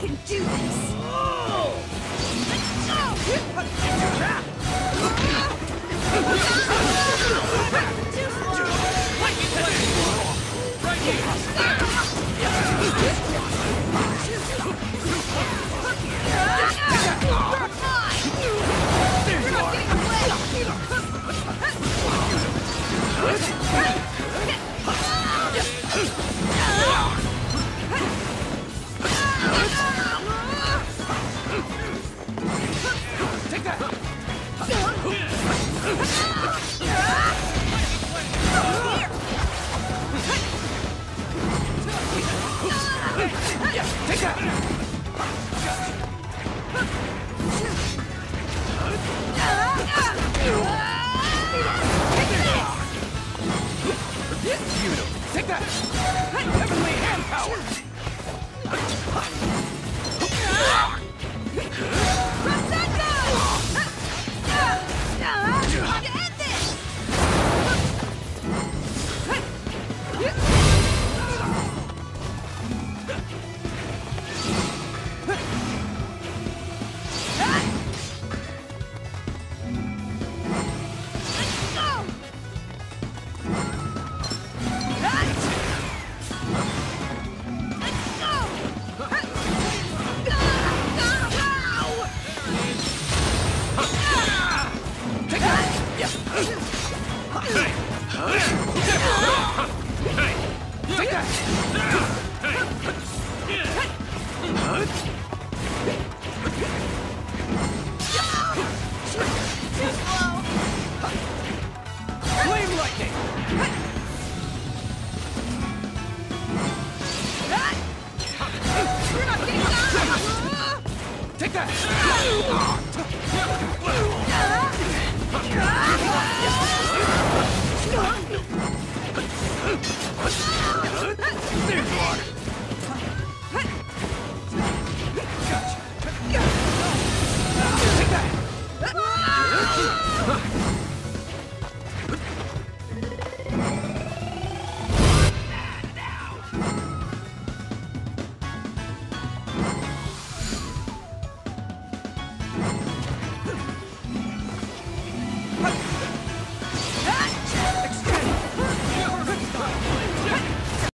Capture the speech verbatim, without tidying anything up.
can do this! Too slow! Right here! Take that! Take that! Beautiful. Take that! Heavenly hand power! End this! Take that! Too slow! Flame lightning! You're not getting down! Take that! There!